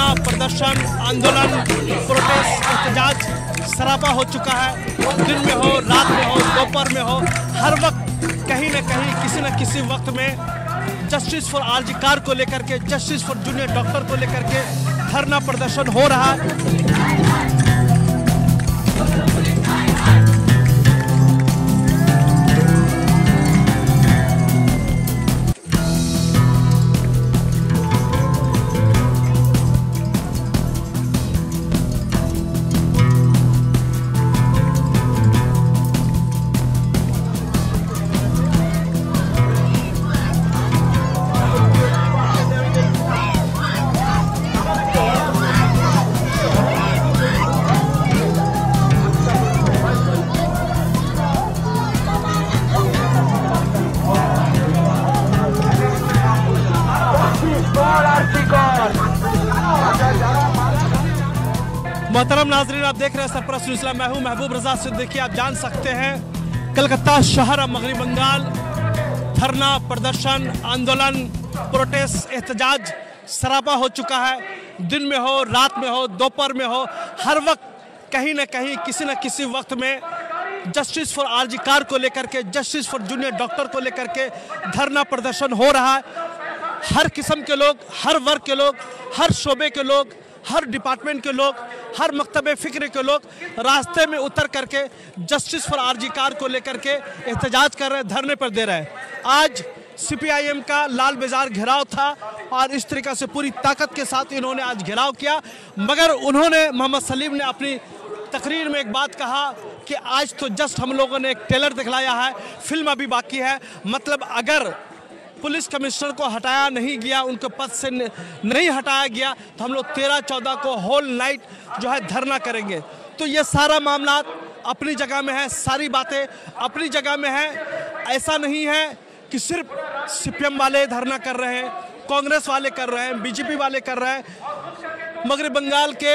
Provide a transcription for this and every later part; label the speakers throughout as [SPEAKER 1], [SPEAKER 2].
[SPEAKER 1] प्रदर्शन, आंदोलन, प्रोटेस्ट, एहतजाज सरापा हो चुका है। दिन में हो, रात में हो, दोपहर में हो, हर वक्त कहीं न कहीं किसी न किसी वक्त में जस्टिस फॉर आरजी कार को लेकर के, जस्टिस फॉर जूनियर डॉक्टर को लेकर के धरना प्रदर्शन हो रहा है। मोहतरम नाजरीन, आप देख रहे हैं सरपरस्त न्यूज़। मैं हूं महबूब रजा सिद्दीकी। आप जान सकते हैं कलकत्ता शहर और मगरबी बंगाल धरना प्रदर्शन, आंदोलन, प्रोटेस्ट, एहतजाज सरापा हो चुका है। दिन में हो, रात में हो, दोपहर में हो, हर वक्त कहीं न कहीं किसी न किसी वक्त में जस्टिस फॉर आरजी कार को लेकर के, जस्टिस फॉर जूनियर डॉक्टर को लेकर के धरना प्रदर्शन हो रहा है। हर किस्म के लोग, हर वर्ग के लोग, हर शोबे के लोग, हर डिपार्टमेंट के लोग, हर मकतबे फ़िक्र के लोग रास्ते में उतर करके जस्टिस फॉर आरजी कार को लेकर के एहतजाज कर रहे हैं, धरने पर दे रहे हैं। आज सीपीआईएम का लाल बाजार घेराव था और इस तरीक़े से पूरी ताकत के साथ इन्होंने आज घेराव किया। मगर उन्होंने, मोहम्मद सलीम ने अपनी तकरीर में एक बात कहा कि आज तो जस्ट हम लोगों ने एक ट्रेलर दिखलाया है, फिल्म अभी बाकी है। मतलब अगर पुलिस कमिश्नर को हटाया नहीं गया, उनके पद से नहीं हटाया गया, तो हम लोग 13-14 को होल नाइट जो है धरना करेंगे। तो ये सारा मामला अपनी जगह में है, सारी बातें अपनी जगह में है। ऐसा नहीं है कि सिर्फ सीपीएम वाले धरना कर रहे हैं, कांग्रेस वाले कर रहे हैं, बीजेपी वाले कर रहे हैं। मगरबी बंगाल के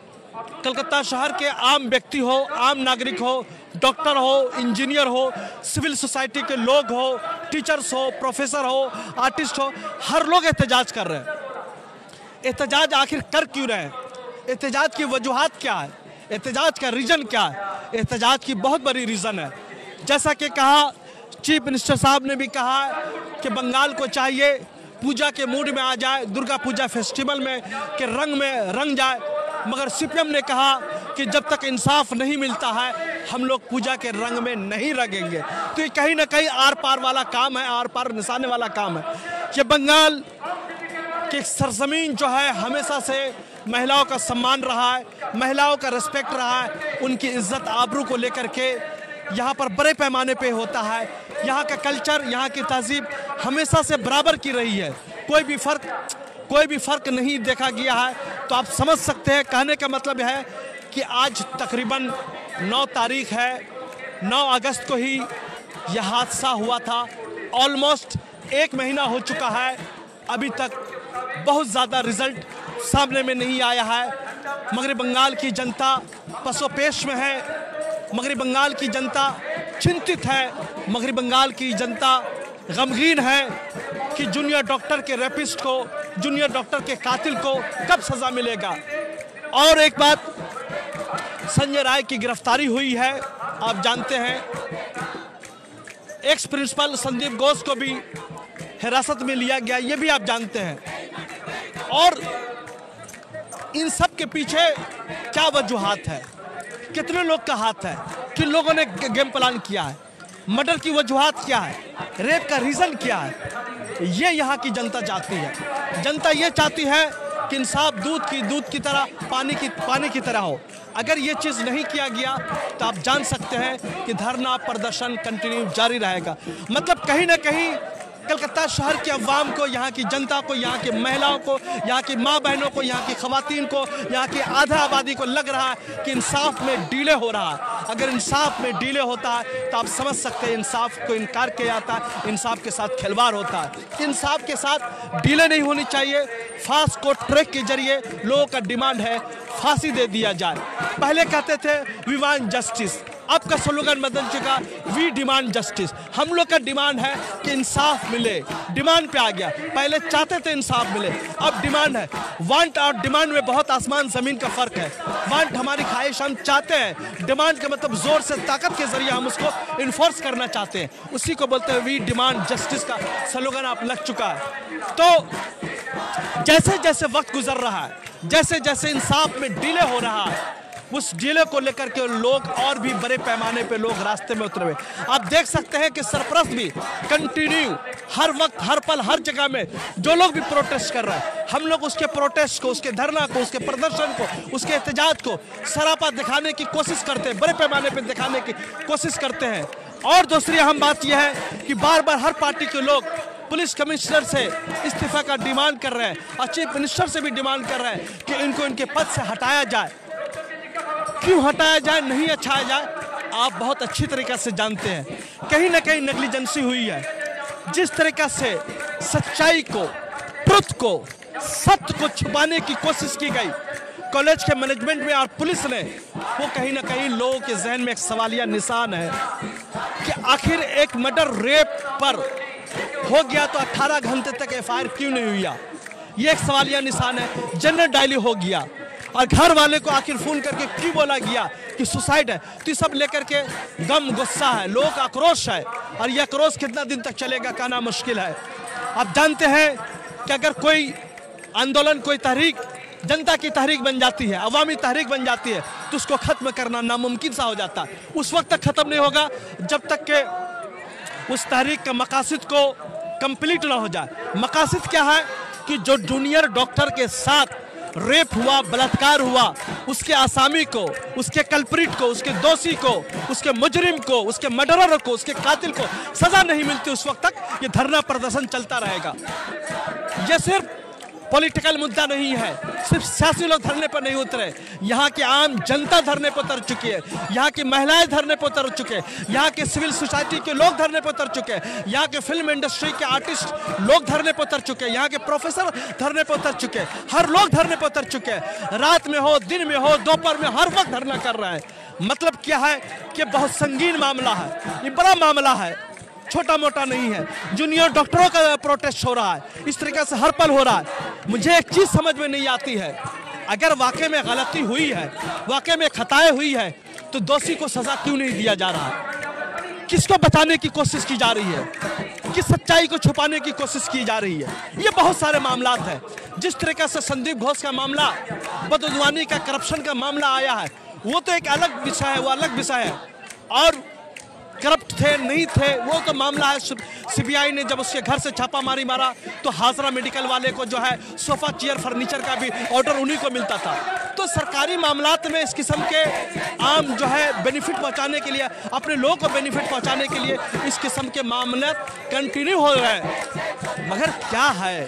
[SPEAKER 1] कलकत्ता शहर के आम व्यक्ति हो, आम नागरिक हो, डॉक्टर हो, इंजीनियर हो, सिविल सोसाइटी के लोग हो, टीचर्स हो, प्रोफेसर हो, आर्टिस्ट हो, हर लोग एहतजाज कर रहे हैं। एहतजाज आखिर कर क्यों रहे हैं? एहतजाज की वजूहात क्या है? एहतजाज का रीज़न क्या है? एहतजाज की बहुत बड़ी रीज़न है। जैसा कि कहा चीफ मिनिस्टर साहब ने भी कहा कि बंगाल को चाहिए पूजा के मूड में आ जाए, दुर्गा पूजा फेस्टिवल में के रंग में रंग जाए। मगर सीपीएम ने कहा कि जब तक इंसाफ नहीं मिलता है हम लोग पूजा के रंग में नहीं रंगेंगे। तो ये कहीं ना कहीं आर पार वाला काम है, आर पार निशाने वाला काम है। ये बंगाल की सरजमीन जो है हमेशा से महिलाओं का सम्मान रहा है, महिलाओं का रिस्पेक्ट रहा है, उनकी इज्जत आबरू को लेकर के यहाँ पर बड़े पैमाने पे होता है। यहाँ का कल्चर, यहाँ की तहजीब हमेशा से बराबर की रही है, कोई भी फ़र्क नहीं देखा गया है। तो आप समझ सकते हैं, कहने का मतलब है कि आज तकरीबन 9 तारीख है, 9 अगस्त को ही यह हादसा हुआ था। ऑलमोस्ट 1 महीना हो चुका है, अभी तक बहुत ज़्यादा रिज़ल्ट सामने में नहीं आया है। मगरबी बंगाल की जनता पसोपेश में है, मगरबी बंगाल की जनता चिंतित है, मगरबी बंगाल की जनता गमगीन है कि जूनियर डॉक्टर के रेपिस्ट को, जूनियर डॉक्टर के कातिल को कब सज़ा मिलेगा। और एक बात, संजय राय की गिरफ्तारी हुई है, आप जानते हैं। एक्स प्रिंसिपल संदीप घोष को भी हिरासत में लिया गया, ये भी आप जानते हैं। और इन सब के पीछे क्या वजूहात है, कितने लोग का हाथ है, किन लोगों ने गेम प्लान किया है, मर्डर की वजूहात क्या है, रेप का रीज़न क्या है, ये यहाँ की जनता चाहती है। जनता ये चाहती है कि इंसाफ दूध की तरह, पानी की तरह हो। अगर ये चीज़ नहीं किया गया तो आप जान सकते हैं कि धरना प्रदर्शन कंटिन्यू जारी रहेगा। मतलब कहीं ना कहीं कलकत्ता शहर के अवाम को, यहाँ की जनता को, यहाँ की महिलाओं को, यहाँ की माँ बहनों को, यहाँ की ख़वातीन को, यहाँ की आधा आबादी को लग रहा है कि इंसाफ में डिले हो रहा है। अगर इंसाफ में डिले होता है तो आप समझ सकते हैं इंसाफ को इनकार किया जाता है, इंसाफ के साथ खिलवाड़ होता है। इंसाफ के साथ डिले नहीं होनी चाहिए। फास्ट कोर्ट ट्रैक के जरिए लोगों का डिमांड है फांसी दे दिया जाए। पहले कहते थे वी वांट जस्टिस, आपका स्लोगन बदल चुका, वी डिमांड जस्टिस। हम लोग का डिमांड है कि इंसाफ मिले, डिमांड पे आ गया। पहले चाहते थे इंसाफ मिले, अब डिमांड है। वांट और डिमांड में बहुत आसमान जमीन का फर्क है। वांट हमारी ख्वाहिश, हम चाहते हैं, डिमांड का मतलब जोर से ताकत के जरिए हम उसको इन्फोर्स करना चाहते हैं, उसी को बोलते हैं वी डिमांड जस्टिस का स्लोगन आप लग चुका है। तो जैसे जैसे वक्त गुजर रहा है, जैसे जैसे इंसाफ में डिले हो रहा है, उस डिले को लेकर के लोग और भी बड़े पैमाने पे लोग रास्ते में उतरे हुए। आप देख सकते हैं कि सरपरस्त भी कंटिन्यू हर वक्त, हर पल, हर जगह में जो लोग भी प्रोटेस्ट कर रहे हैं, हम लोग उसके प्रोटेस्ट को, उसके धरना को, उसके प्रदर्शन को, उसके एहतजाज को सरापा दिखाने की कोशिश करते हैं, बड़े पैमाने पे दिखाने की कोशिश करते हैं। और दूसरी अहम बात यह है कि बार बार हर पार्टी के लोग पुलिस कमिश्नर से इस्तीफा का डिमांड कर रहे हैं और चीफ मिनिस्टर से भी डिमांड कर रहे हैं कि इनको इनके पद से हटाया जाए। क्यों हटाया जाए, नहीं हटाया जाए, आप बहुत अच्छी तरीके से जानते हैं। कहीं ना कहीं नेग्लिजेंसी हुई है। जिस तरीके से सच्चाई को, ट्रुथ को, सत्य को छुपाने की कोशिश की गई कॉलेज के मैनेजमेंट में और पुलिस ने, वो कहीं ना कहीं लोगों के जहन में एक सवालिया निशान है कि आखिर एक मर्डर रेप पर हो गया तो 18 घंटे तक एफआईआर क्यों नहीं हुई? ये एक सवालिया निशान है। जनरल डायरी हो गया और घर वाले को आखिर फोन करके क्यों बोला गया कि सुसाइड है? तो ये सब लेकर के गम, गुस्सा है, लोगों का आक्रोश है, और ये आक्रोश कितना दिन तक चलेगा कहना मुश्किल है। आप जानते हैं कि अगर कोई आंदोलन, कोई तहरीक जनता की तहरीक बन जाती है, अवामी तहरीक बन जाती है, तो उसको खत्म करना नामुमकिन सा हो जाता है। उस वक्त तक खत्म नहीं होगा जब तक के उस तहरीक का मकासद को कंप्लीट ना हो जाए। मकासद क्या है कि जो जूनियर डॉक्टर के साथ रेप हुआ, बलात्कार हुआ, उसके आसामी को, उसके कल्प्रिट को, उसके दोषी को, उसके मुजरिम को, उसके मर्डरर को, उसके कातिल को सजा नहीं मिलती, उस वक्त तक ये धरना प्रदर्शन चलता रहेगा। ये सिर्फ पॉलिटिकल मुद्दा नहीं है, सिर्फ सियासी लोग धरने पर नहीं उतरे, यहाँ की आम जनता धरने पर उतर चुकी है, यहाँ की महिलाएं धरने पर उतर चुके हैं, यहाँ के सिविल सोसाइटी के लोग धरने पर उतर चुके हैं, यहाँ के फिल्म इंडस्ट्री के आर्टिस्ट लोग धरने पर उतर चुके हैं, यहाँ के प्रोफेसर धरने पर उतर चुके हैं, हर लोग धरने पर उतर चुके हैं। रात में हो, दिन में हो, दोपहर में, हर वक्त धरना कर रहे हैं। मतलब क्या है कि बहुत संगीन मामला है, ये बड़ा मामला है, छोटा मोटा नहीं है। जूनियर डॉक्टरों का प्रोटेस्ट हो रहा है, इस तरीके से हर पल हो रहा है। मुझे एक चीज समझ में नहीं आती है, अगर वाकई में गलती हुई है, वाकई में खताएं हुई है, तो दोषी को सजा क्यों नहीं दिया जा रहा? किसको बचाने की कोशिश की जा रही है? किस सच्चाई को छुपाने की कोशिश की जा रही है? ये बहुत सारे मामलात हैं। जिस तरीके से संदीप घोष का मामला, बददुआनी का, करप्शन का मामला आया है, वो तो एक अलग विषय है, वो अलग विषय है। और करप्ट थे नहीं थे वो तो मामला है। सीबीआई ने जब उसके घर से छापामारी मारा तो हाजरा मेडिकल वाले को जो है सोफा, चेयर, फर्नीचर का भी ऑर्डर उन्हीं को मिलता था। तो सरकारी मामलात में इस किस्म के आम जो है बेनिफिट पहुंचाने के लिए, अपने लोगों को बेनिफिट पहुंचाने के लिए इस किस्म के मामले कंटिन्यू हो रहे हैं। मगर क्या है,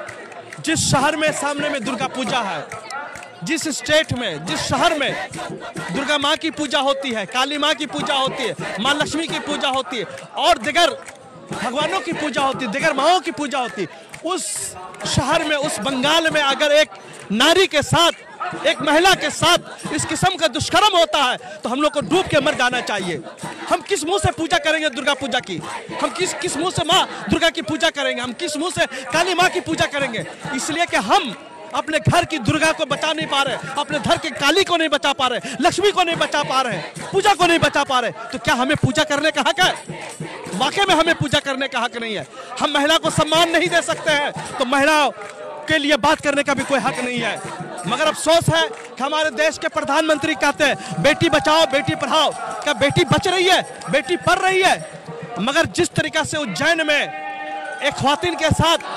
[SPEAKER 1] जिस शहर में सामने में दुर्गा पूजा है, जिस स्टेट में, जिस शहर में दुर्गा माँ की पूजा होती है, काली माँ की पूजा होती है, माँ लक्ष्मी की पूजा होती है और दिगर भगवानों की पूजा होती है, दिगर माँओं की पूजा होती है, उस शहर में, उस बंगाल में अगर एक नारी के साथ, एक महिला के साथ इस किस्म का दुष्कर्म होता है तो हम लोग को डूब के मर जाना चाहिए। हम किस मुंह से पूजा करेंगे दुर्गा पूजा की? हम किस मुंह से माँ दुर्गा की पूजा करेंगे? हम किस मुंह से काली माँ की पूजा करेंगे? इसलिए कि हम अपने घर की दुर्गा को बचा नहीं पा रहे, अपने घर के काली को नहीं बचा पा रहे, लक्ष्मी को नहीं बचा पा रहे, पूजा को नहीं बचा पा रहे, तो क्या हमें पूजा करने का हक है? वाकई में हमें पूजा करने का हक नहीं है। हम महिला को सम्मान नहीं दे सकते हैं तो महिलाओं के लिए बात करने का भी कोई हक नहीं है। मगर अफसोस है कि हमारे देश के प्रधानमंत्री कहते हैं बेटी बचाओ, बेटी पढ़ाओ। क्या बेटी बच रही है? बेटी पढ़ रही है? मगर जिस तरीका से उज्जैन में एक ख्वातीन के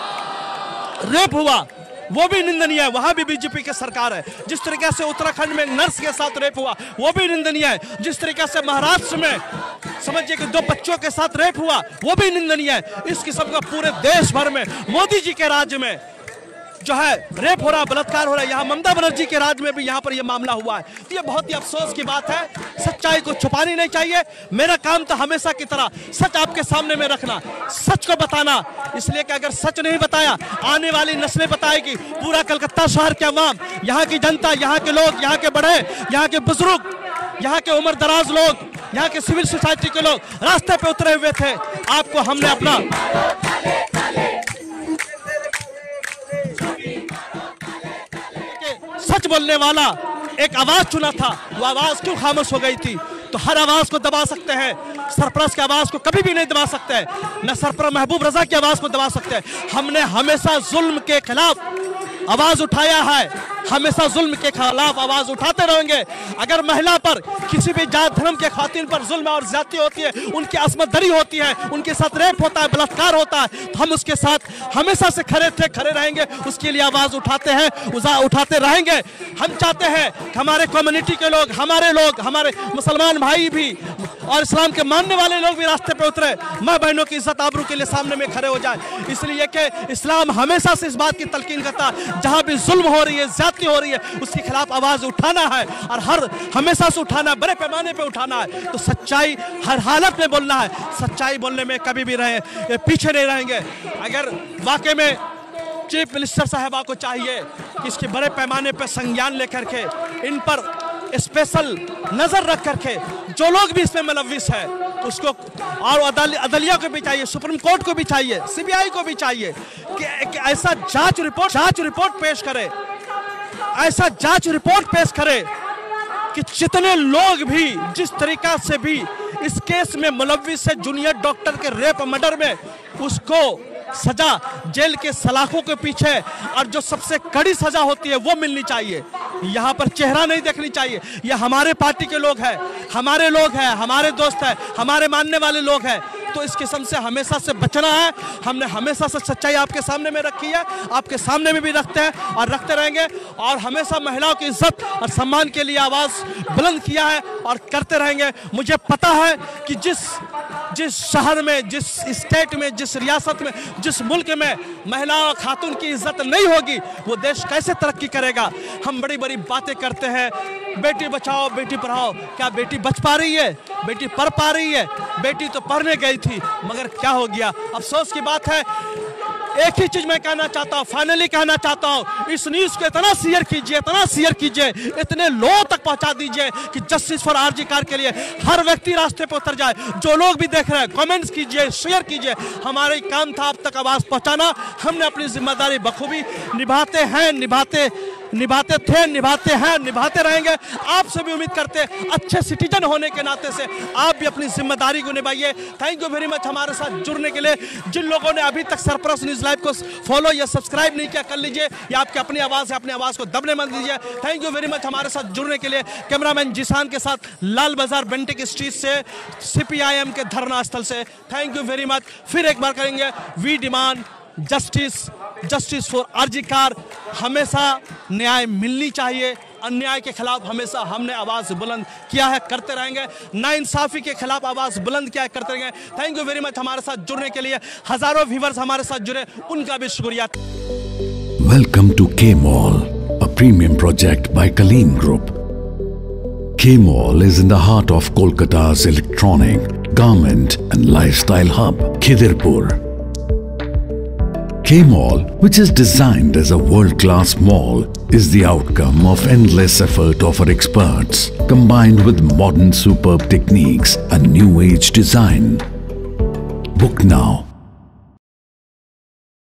[SPEAKER 1] साथ रेप हुआ वो भी निंदनीय है, वहां भी बीजेपी की सरकार है। जिस तरीके से उत्तराखंड में नर्स के साथ रेप हुआ वो भी निंदनीय है। जिस तरीके से महाराष्ट्र में समझिए कि 2 बच्चों के साथ रेप हुआ वो भी निंदनीय है। इस किस्म का पूरे देश भर में मोदी जी के राज्य में जो है रेप हो रहा, बलात्कार हो रहा है। यहाँ ममता बनर्जी के राज्य में भी यहाँ पर यह मामला हुआ है। तो ये बहुत ही अफसोस की बात है। सच्चाई को छुपानी नहीं चाहिए। मेरा काम तो हमेशा की तरह सच आपके सामने में रखना, सच को बताना। इसलिए कि अगर सच नहीं बताया आने वाली नस्लें बताएगी, पूरा कलकत्ता शहर के अवाम, यहाँ की जनता, यहाँ के लोग, यहाँ के बड़े, यहाँ के बुजुर्ग, यहाँ के उम्र दराज लोग यहाँ के सिविल सोसाइटी के लोग रास्ते पे उतरे हुए थे। आपको हमने अपना सच बोलने वाला एक आवाज चुना था, वो आवाज क्यों खामोश हो गई थी? तो हर आवाज को दबा सकते हैं, सरपरस्त की आवाज को कभी भी नहीं दबा सकते, न सरपरस्त महबूब रजा की आवाज को दबा सकते। हमने हमेशा जुल्म के खिलाफ आवाज उठाया है, हमेशा जुल्म के खिलाफ आवाज उठाते रहेंगे। अगर महिला पर किसी भी जात धर्म के खातिन पर जुल्म और ज्यादती होती है, उनकी असमत दरी होती है, उनके साथ रेप होता है, बलात्कार होता है, तो हम उसके साथ हमेशा से खड़े थे, खड़े रहेंगे, उसके लिए आवाज उठाते हैं, उठाते रहेंगे। हम चाहते हैं कि हमारे कम्युनिटी के लोग, हमारे मुसलमान भाई भी और इस्लाम के मानने वाले लोग भी रास्ते पे उतरे, माँ बहनों की इज्जत आबरू के लिए सामने में खड़े हो जाए। इसलिए कि इस्लाम हमेशा से इस बात की तलकीन करता है, जहाँ भी जुल्म हो रही है, ज्यादती हो रही है, उसके खिलाफ आवाज उठाना है और हमेशा से उठाना है, बड़े पैमाने पे उठाना है। तो सच्चाई हर हालत में बोलना है, सच्चाई बोलने में कभी भी पीछे नहीं रहेंगे। अगर वाकई में चीफ मिनिस्टर साहबा को चाहिए कि इसके बड़े पैमाने पर संज्ञान लेकर के इन पर स्पेशल नजर रख करके जो लोग भी इसमें मुलव्विस है उसको, और अदलिया को भी चाहिए, सुप्रीम कोर्ट को भी चाहिए, सीबीआई को भी चाहिए कि ऐसा जांच रिपोर्ट पेश करे, ऐसा जांच रिपोर्ट पेश करे कि जितने लोग भी जिस तरीका से भी इस केस में मुलव्विस है, जूनियर डॉक्टर के रेप मर्डर में, उसको सजा जेल के सलाखों के पीछे और जो सबसे कड़ी सजा होती है वो मिलनी चाहिए। यहाँ पर चेहरा नहीं देखनी चाहिए। ये हमारे पार्टी के लोग हैं, हमारे लोग हैं, हमारे दोस्त हैं, हमारे मानने वाले लोग हैं, तो इस किस्म से हमेशा से बचना है। हमने हमेशा से सच्चाई आपके सामने में रखी है, आपके सामने में भी रखते हैं और रखते रहेंगे, और हमेशा महिलाओं की इज्जत और सम्मान के लिए आवाज़ बुलंद किया है और करते रहेंगे। मुझे पता है कि जिस शहर में, जिस स्टेट में, जिस रियासत में, जिस मुल्क में महिलाओं खातून की इज्जत नहीं होगी, वो देश कैसे तरक्की करेगा। हम बड़ी बड़ी बातें करते हैं, बेटी बचाओ बेटी पढ़ाओ, क्या बेटी बच पा रही है? बेटी पढ़ पा रही है? बेटी तो पढ़ने गई थी, मगर क्या हो गया? अफसोस की बात है। एक ही चीज मैं कहना चाहता हूँ, फाइनली कहना चाहता हूँ, इस न्यूज को इतना शेयर कीजिए, इतने लोगों तक पहुंचा दीजिए कि जस्टिस फॉर आरजी कार के लिए हर व्यक्ति रास्ते पर उतर जाए। जो लोग भी देख रहे हैं, कमेंट्स कीजिए, शेयर कीजिए। हमारा काम था अब तक आवाज पहुंचाना। हमने अपनी जिम्मेदारी बखूबी निभाते हैं, निभाते रहेंगे। आपसे भी उम्मीद करते हैं, अच्छे सिटीजन होने के नाते से आप भी अपनी जिम्मेदारी को निभाइए। थैंक यू वेरी मच हमारे साथ जुड़ने के लिए। जिन लोगों ने अभी तक सरपरस्त न्यूज़ लाइव को फॉलो या सब्सक्राइब नहीं किया, कर लीजिए। ये आपकी अपनी आवाज़ है, अपनी आवाज़ को दबने मत दीजिए। थैंक यू वेरी मच हमारे साथ जुड़ने के लिए। कैमरामैन जिसान के साथ लाल बाजार बेंटिक स्ट्रीट से, CPIM के धरना स्थल से। Thank you very much. फिर एक बार करेंगे, we demand justice for RG Kar. हमेशा न्याय मिलनी चाहिए, अन्याय के खिलाफ हमेशा हमने आवाज़ बुलंद किया है, करते रहेंगे। नाइंसाफ़ी के खिलाफ आवाज़ बुलंद किया है, करते रहेंगे। थैंक यू वेरी मच हमारे साथ जुड़ने के लिए। हज़ारों व्यूवर्स हमारे साथ जुड़े, उनका भी शुक्रिया।
[SPEAKER 2] Welcome to K-Mall, a premium project by Kaleen Group. K-Mall is in the heart of Kolkata's electronic, garment and lifestyle hub, Khidirpur. K-Mall, which is designed as a world-class mall, is the outcome of endless effort of our experts, combined with modern superb techniques and new age design. Book now